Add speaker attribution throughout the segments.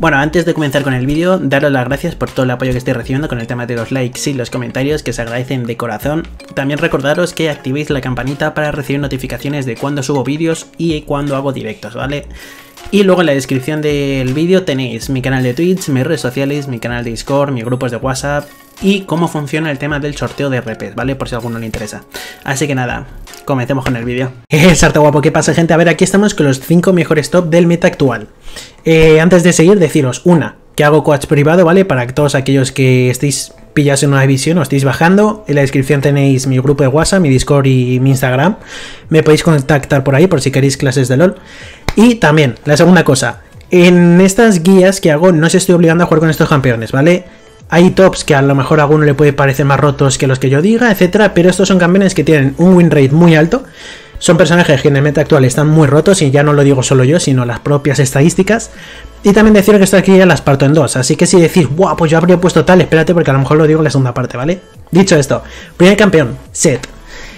Speaker 1: Bueno, antes de comenzar con el vídeo, daros las gracias por todo el apoyo que estoy recibiendo con el tema de los likes y los comentarios, que se agradecen de corazón. También recordaros que activéis la campanita para recibir notificaciones de cuando subo vídeos y cuando hago directos, ¿vale? Y luego en la descripción del vídeo tenéis mi canal de Twitch, mis redes sociales, mi canal de Discord, mis grupos de WhatsApp y cómo funciona el tema del sorteo de RPs, ¿vale? Por si a alguno le interesa. Así que nada, comencemos con el vídeo. Sarta guapo, ¿qué pasa, gente? A ver, aquí estamos con los 5 mejores top del meta actual. Antes de seguir, deciros, que hago coach privado, ¿vale? Para todos aquellos que estéis pillados en una división o estéis bajando. En la descripción tenéis mi grupo de WhatsApp, mi Discord y mi Instagram. Me podéis contactar por ahí por si queréis clases de LOL. Y también, la segunda cosa, en estas guías que hago no os estoy obligando a jugar con estos campeones, ¿vale? Hay tops que a lo mejor a alguno le puede parecer más rotos que los que yo diga, etcétera, pero estos son campeones que tienen un win rate muy alto. Son personajes que en el meta actual están muy rotos y ya no lo digo solo yo, sino las propias estadísticas. Y también deciros que estas guías las parto en dos, así que si decís, ¡buah! Pues yo habría puesto tal, espérate porque a lo mejor lo digo en la segunda parte, ¿vale? Dicho esto, primer campeón, Zed.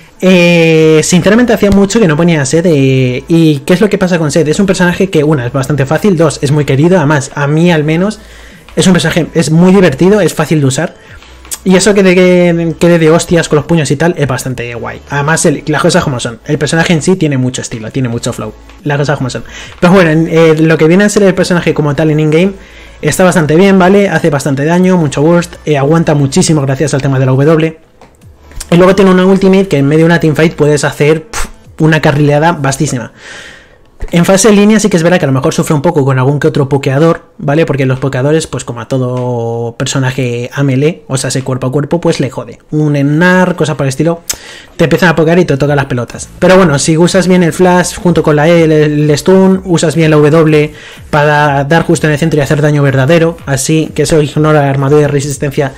Speaker 1: Sinceramente hacía mucho que no ponía a Zed, y ¿qué es lo que pasa con Zed? Es un personaje que, una, es bastante fácil, dos, es muy querido, además, a mí al menos, es un personaje, es muy divertido, es fácil de usar, y eso que quede de hostias con los puños y tal, es bastante guay. Además, las cosas como son, el personaje en sí tiene mucho estilo, tiene mucho flow, las cosas como son. Pero bueno, lo que viene a ser el personaje como tal en in-game, está bastante bien, ¿vale? Hace bastante daño, mucho burst, aguanta muchísimo gracias al tema de la W. Y luego tiene una ultimate que en medio de una teamfight puedes hacer una carrileada vastísima. En fase en línea sí que es verdad que a lo mejor sufre un poco con algún que otro pokeador, ¿vale? Porque los pokeadores, pues como a todo personaje a melee, o sea, ese cuerpo a cuerpo, pues le jode. Un Ennar, cosas por el estilo, te empiezan a pokear y te tocan las pelotas. Pero bueno, si usas bien el flash junto con la E, el stun, usas bien la W para dar justo en el centro y hacer daño verdadero, así que eso ignora la armadura de resistencia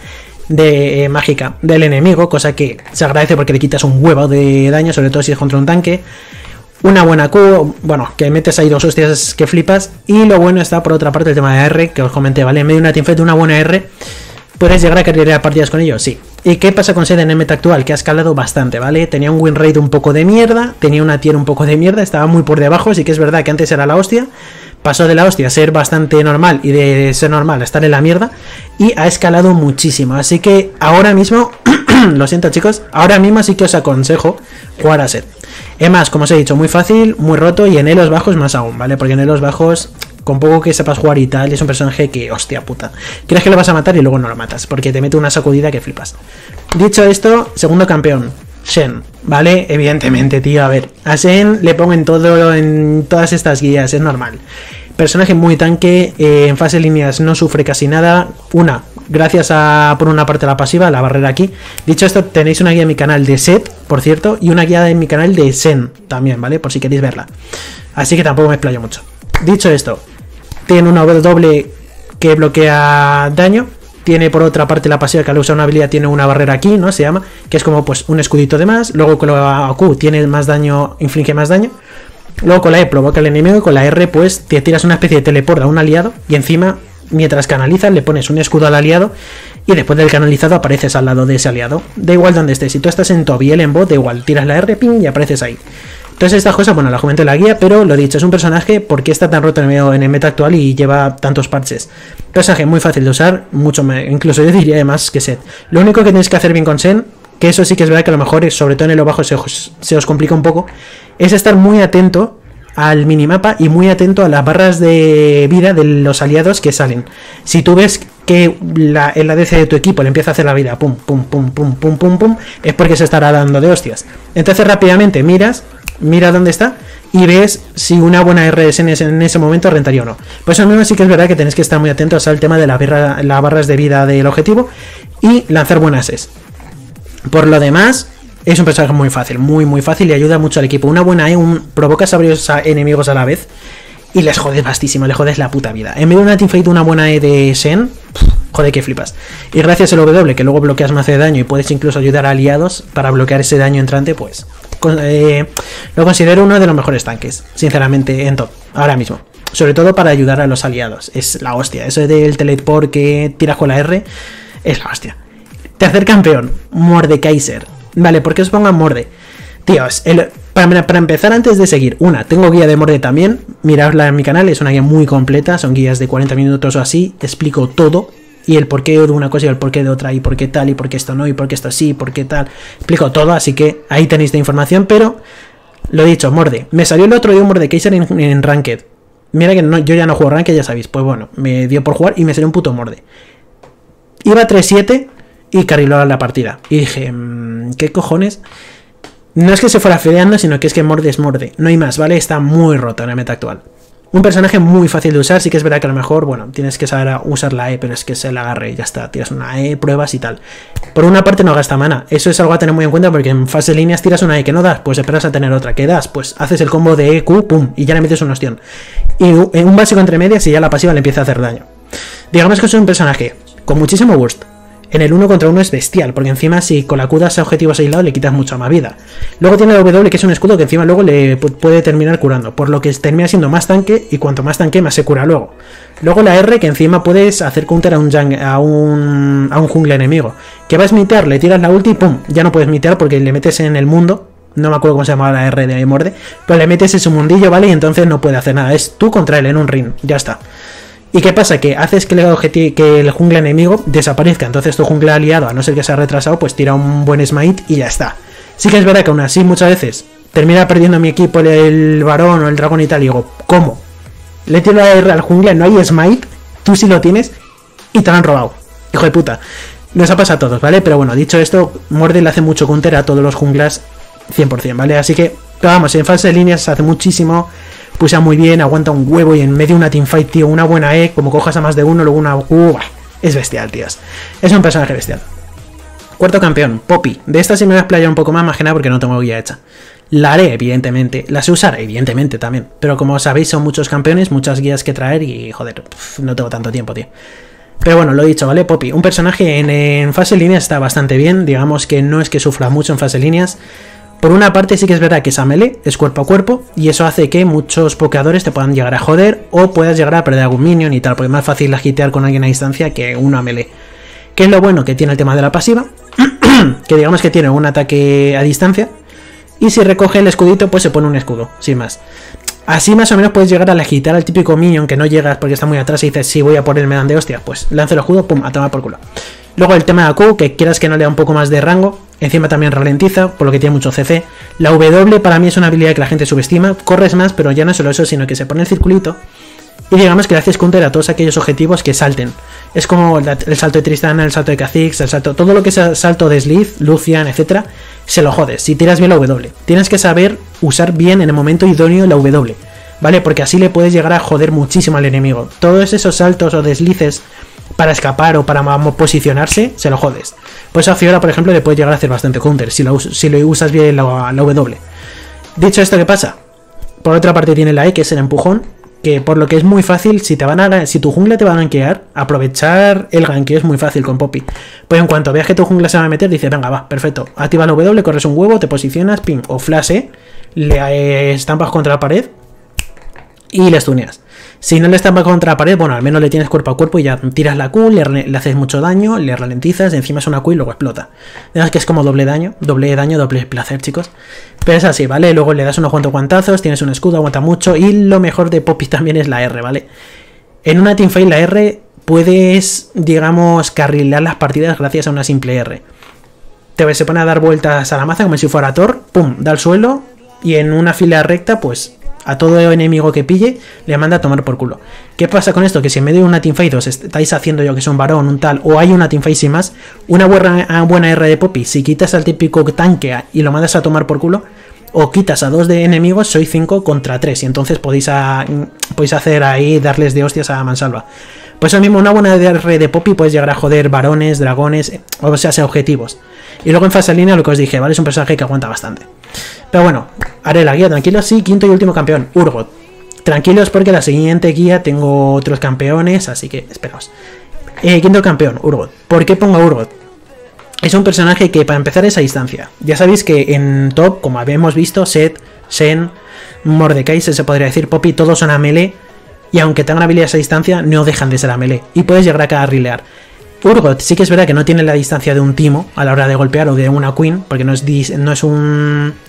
Speaker 1: mágica del enemigo, cosa que se agradece porque le quitas un huevo de daño, sobre todo si es contra un tanque. Una buena Q, bueno, que metes ahí dos hostias que flipas. Y lo bueno está por otra parte el tema de R, que os comenté, ¿vale? En medio de una teamfight de una buena R, ¿puedes llegar a cargar partidas con ellos? Sí. ¿Y qué pasa con Zed en el meta actual? Que ha escalado bastante, ¿vale? Tenía un win rate un poco de mierda, tenía una tier un poco de mierda, estaba muy por debajo, sí que es verdad que antes era la hostia. Pasó de la hostia a ser bastante normal y de ser normal a estar en la mierda, y ha escalado muchísimo. Así que ahora mismo, lo siento chicos, ahora mismo sí que os aconsejo jugar a Zed. Es más, como os he dicho, muy fácil, muy roto, y en elos bajos más aún, ¿vale? Porque en elos bajos, con poco que sepas jugar y tal, es un personaje que, hostia puta, crees que lo vas a matar y luego no lo matas, porque te mete una sacudida que flipas. Dicho esto, segundo campeón, Shen, ¿vale? Evidentemente, tío, a ver, a Shen le pongo en todas estas guías, es normal. Personaje muy tanque, en fase de líneas no sufre casi nada. Gracias a, por una parte, la pasiva, la barrera aquí. Dicho esto, tenéis una guía en mi canal de Zed, por cierto, y una guía en mi canal de Shen también, ¿vale? Por si queréis verla. Así que tampoco me explayo mucho. Dicho esto, tiene una doble que bloquea daño. Tiene por otra parte la pasiva que al usar una habilidad tiene una barrera aquí, ¿no? Se llama, que es como pues un escudito de más. Luego con la Q tiene más daño, inflige más daño. Luego con la E provoca al enemigo y con la R pues te tiras una especie de teleport a un aliado y encima, mientras canalizas, le pones un escudo al aliado y después del canalizado apareces al lado de ese aliado. Da igual donde estés, si tú estás en top y él en bot, da igual, tiras la R, ping, y apareces ahí. Entonces estas cosas, bueno, las comento en la guía, pero lo dicho, es un personaje, ¿por qué está tan roto en el meta actual y lleva tantos parches? Personaje muy fácil de usar, mucho más, incluso yo diría más que Zed. Lo único que tenéis que hacer bien con Shen, que eso sí que es verdad que a lo mejor, sobre todo en el bajo, se os complica un poco, es estar muy atento al minimapa y muy atento a las barras de vida de los aliados que salen. Si tú ves que el ADC de tu equipo le empieza a hacer la vida pum, pum, pum, pum, pum, pum, pum, es porque se estará dando de hostias. Entonces rápidamente mira dónde está y ves si una buena RS en ese momento rentaría o no. Pues al menos sí que es verdad que tenéis que estar muy atentos al tema de las barras de vida del objetivo y lanzar buenas es. Por lo demás, es un personaje muy fácil, muy fácil, y ayuda mucho al equipo. Una buena E, provocas a varios enemigos a la vez y les jodes bastísimo, les jodes la puta vida. En medio de una teamfight, una buena E de Shen, joder que flipas. Y gracias al W, que luego bloqueas más de daño y puedes incluso ayudar a aliados para bloquear ese daño entrante, pues lo considero uno de los mejores tanques, sinceramente, en top, ahora mismo. Sobre todo para ayudar a los aliados, es la hostia. Eso del teleport que tiras con la R es la hostia. Tercer campeón, Mordekaiser. Vale, ¿por qué os pongan Morde? Tíos, Para empezar, antes de seguir, tengo guía de Morde también, miradla en mi canal, es una guía muy completa, son guías de 40 minutos o así, explico todo, y el porqué de una cosa y el porqué de otra, y por qué tal, y por qué esto no, y por qué esto sí, y por qué tal, explico todo, así que ahí tenéis la información, pero, lo dicho, Morde, me salió el otro día un Mordekaiser en Ranked, mira que yo ya no juego Ranked, ya sabéis, pues bueno, me dio por jugar y me salió un puto Morde, iba 3-7 y carriló la partida, y dije, ¿qué cojones? No es que se fuera fedeando, sino que es que Morde es Morde. No hay más, ¿vale? Está muy roto en la meta actual. Un personaje muy fácil de usar. Sí que es verdad que a lo mejor, bueno, tienes que saber usar la E, pero es que se la agarre y ya está. Tiras una E, pruebas y tal. Por una parte no gasta mana. Eso es algo a tener muy en cuenta porque en fase de líneas tiras una E que no das, pues esperas a tener otra. Que das, pues haces el combo de E, Q, pum, y ya le metes un ostión. Y en un básico entre medias y ya la pasiva le empieza a hacer daño. Digamos que es un personaje con muchísimo burst. En el 1 contra 1 es bestial, porque encima si con la Q das a objetivos aislados le quitas mucha más vida. Luego tiene la W, que es un escudo que encima luego le puede terminar curando, por lo que termina siendo más tanque, y cuanto más tanque más se cura luego. Luego la R, que encima puedes hacer counter a un jungla enemigo. Que va a smitear, le tiras la ulti y pum, ya no puedes smitear porque le metes en el mundo. No me acuerdo cómo se llamaba la R de Morde, pero le metes en su mundillo, ¿vale? Y entonces no puede hacer nada, es tú contra él en un ring, ya está. ¿Y qué pasa? Que haces que el jungla enemigo desaparezca, entonces tu jungla aliado, a no ser que sea retrasado, pues tira un buen smite y ya está. Sí que es verdad que aún así muchas veces termina perdiendo mi equipo el varón o el dragón y tal, y digo, ¿cómo? Le tiro la R al jungla, no hay smite, tú sí lo tienes y te lo han robado. Hijo de puta. Nos ha pasado a todos, ¿vale? Pero bueno, dicho esto, Morde le hace mucho counter a todos los junglas 100%, ¿vale? Así que, pero vamos, en fase de líneas se hace muchísimo. Pulsa muy bien, aguanta un huevo y en medio de una teamfight, tío, una buena E, como cojas a más de uno, luego una es bestial, tíos. Es un personaje bestial. Cuarto campeón, Poppy. De esta sí me voy a explayar un poco más que nada porque no tengo guía hecha. La haré, evidentemente. La sé usar, evidentemente, también. Pero como sabéis, son muchos campeones, muchas guías que traer y, joder, no tengo tanto tiempo, tío. Pero bueno, lo dicho, ¿vale? Poppy, un personaje en fase de líneas está bastante bien. Digamos que no es que sufra mucho en fase de líneas. Por una parte sí que es verdad que es a melee, es cuerpo a cuerpo, y eso hace que muchos pokeadores te puedan llegar a joder o puedas llegar a perder algún minion y tal, porque es más fácil agitear con alguien a distancia que uno a melee. ¿Qué es lo bueno? Que tiene el tema de la pasiva, que digamos que tiene un ataque a distancia, y si recoge el escudito pues se pone un escudo, sin más. Así más o menos puedes llegar a agitar al típico minion que no llegas porque está muy atrás y dices, sí, voy a por él, me dan de hostia, pues lanza el escudo, pum, a tomar por culo. Luego el tema de la Q, que quieras que no le da un poco más de rango, encima también ralentiza, por lo que tiene mucho CC. La W para mí es una habilidad que la gente subestima, corres más, pero ya no solo eso, sino que se pone el circulito y digamos que le haces counter a todos aquellos objetivos que salten. Es como el salto de Tristana, el salto de Kha'Zix, el salto, todo lo que es salto de Slith, Lucian, etcétera, se lo jodes, si tiras bien la W. Tienes que saber usar bien en el momento idóneo la W, ¿vale? Porque así le puedes llegar a joder muchísimo al enemigo. Todos esos saltos o deslices para escapar o para posicionarse, se lo jodes. Por eso a Fiora, por ejemplo, le puede llegar a hacer bastante counter si lo usas bien la W. Dicho esto, ¿qué pasa? Por otra parte tiene la E, que es el empujón, que por lo que es muy fácil, si tu jungla te va a gankear, aprovechar el gankeo es muy fácil con Poppy. Pues en cuanto veas que tu jungla se va a meter, dice, venga, va, perfecto, activa la W, corres un huevo, te posicionas, ping, o flash, le estampas contra la pared y le stuneas. Si no le estampas contra la pared, bueno, al menos le tienes cuerpo a cuerpo y ya tiras la Q, le haces mucho daño, le ralentizas, encima es una Q y luego explota. Veas que es como doble daño, doble placer, chicos. Pero es así, ¿vale? Luego le das unos cuantos guantazos, tienes un escudo, aguanta mucho. Y lo mejor de Poppy también es la R, ¿vale? En una teamfight la R puedes, digamos, carrilear las partidas gracias a una simple R. Se pone a dar vueltas a la maza como si fuera Thor, pum, da al suelo y en una fila recta, pues a todo enemigo que pille le manda a tomar por culo. ¿Qué pasa con esto? Que si en medio de una teamfight os estáis haciendo yo que es un varón, un tal, o hay una teamfight sin más, una buena R de Poppy, si quitas al típico tanque y lo mandas a tomar por culo, o quitas a 2 de enemigos, sois 5 contra 3, y entonces podéis hacer ahí, darles de hostias a mansalva. Pues eso mismo, una buena R de Poppy puedes llegar a joder varones, dragones, o sea objetivos. Y luego en fase línea, lo que os dije, ¿vale? Es un personaje que aguanta bastante. Pero bueno, haré la guía, tranquilos. Sí, quinto y último campeón, Urgot. Tranquilos porque la siguiente guía tengo otros campeones, así que esperaos. Quinto campeón, Urgot. ¿Por qué pongo a Urgot? Es un personaje que para empezar es a distancia. Ya sabéis que en top, como habíamos visto, Zed, Shen, Mordekaiser, se podría decir, Poppy, todos son a melee. Y aunque tengan habilidades a distancia, no dejan de ser a melee. Y puedes llegar a carrilear. Urgot sí que es verdad que no tiene la distancia de un Timo a la hora de golpear o de una Queen, porque no es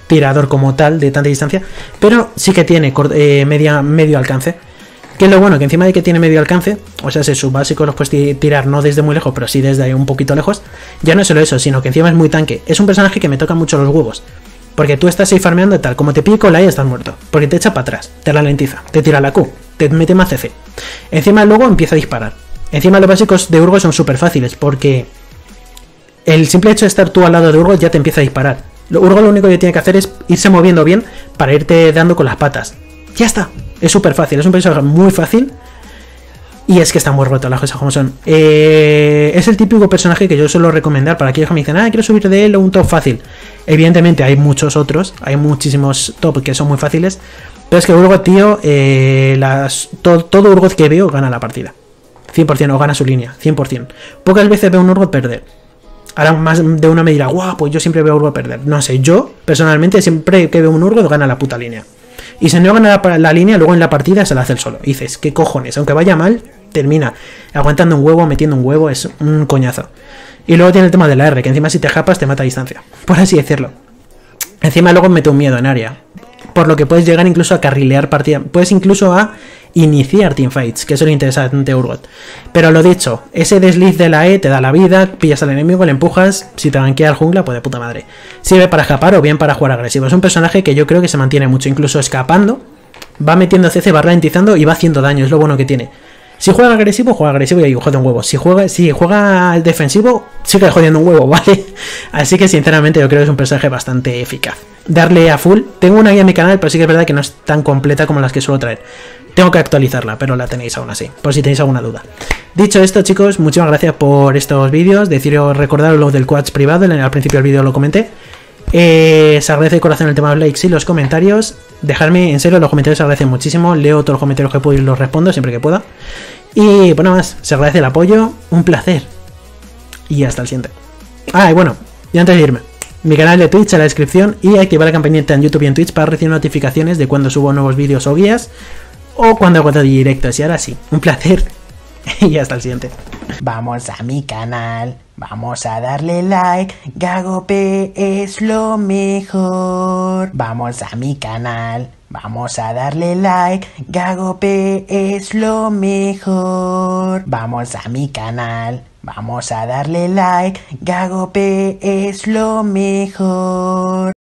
Speaker 1: tirador como tal de tanta distancia, pero sí que tiene medio alcance. Que es lo bueno, que encima de que tiene medio alcance, o sea, sus básicos los puedes tirar no desde muy lejos, pero sí desde ahí un poquito lejos. Ya no es solo eso, sino que encima es muy tanque. Es un personaje que me toca mucho los huevos. Porque tú estás ahí farmeando y tal, como te pille con la E estás muerto. Porque te echa para atrás, te ralentiza, te tira la Q, te mete más CC. Encima luego empieza a disparar. Encima los básicos de Urgot son súper fáciles, porque el simple hecho de estar tú al lado de Urgot ya te empieza a disparar. Urgot lo único que tiene que hacer es irse moviendo bien para irte dando con las patas. Ya está. Es súper fácil, es un personaje muy fácil. Y es que está muy roto, las cosas como son. Es el típico personaje que yo suelo recomendar para aquellos que me dicen, quiero subir de él a un top fácil. Evidentemente hay muchos otros, hay muchísimos top que son muy fáciles. Pero es que Urgot, tío, todo Urgot que veo gana la partida. 100%, o gana su línea, 100%. Pocas veces veo un Urgot perder. Ahora más de una me dirá, guau, pues yo siempre veo a Urgot perder. No sé, yo personalmente siempre que veo un Urgot gana la puta línea. Y si no gana la línea, luego en la partida se la hace el solo. Y dices, ¿qué cojones? Aunque vaya mal, termina aguantando un huevo, metiendo un huevo, es un coñazo. Y luego tiene el tema de la R, que encima si te japas te mata a distancia, por así decirlo. Encima luego mete un miedo en área, por lo que puedes llegar incluso a carrilear partida. Puedes incluso a iniciar teamfights, que eso es lo interesante de Urgot. Pero lo dicho, ese desliz de la E te da la vida, pillas al enemigo, le empujas, si te banquea el jungla, pues de puta madre. Sirve para escapar o bien para jugar agresivo. Es un personaje que yo creo que se mantiene mucho, incluso escapando, va metiendo CC, va ralentizando y va haciendo daño, es lo bueno que tiene. Si juega agresivo y ahí jode un huevo. Si juega defensivo, sigue jodiendo un huevo, ¿vale? Así que sinceramente yo creo que es un personaje bastante eficaz. Darle a full. Tengo una guía en mi canal, pero sí que es verdad que no es tan completa como las que suelo traer. Tengo que actualizarla, pero la tenéis aún así, por si tenéis alguna duda. Dicho esto, chicos, muchísimas gracias por estos vídeos. Recordaros lo del quads privado, al principio del vídeo lo comenté. Se agradece de corazón el tema de los likes y los comentarios. Dejadme, en serio, los comentarios se agradecen muchísimo. Leo todos los comentarios que puedo y los respondo siempre que pueda. Y bueno, más, se agradece el apoyo. Un placer. Y hasta el siguiente. Y bueno, y antes de irme, mi canal de Twitch en la descripción y activar la campanita en YouTube y en Twitch para recibir notificaciones de cuando subo nuevos vídeos o guías o cuando hago directos. Y ahora sí, un placer. Y hasta el siguiente.
Speaker 2: Vamos a mi canal, vamos a darle like, GagoP es lo mejor. Vamos a mi canal, vamos a darle like, GagoP es lo mejor. Vamos a mi canal, vamos a darle like, GagoP es lo mejor.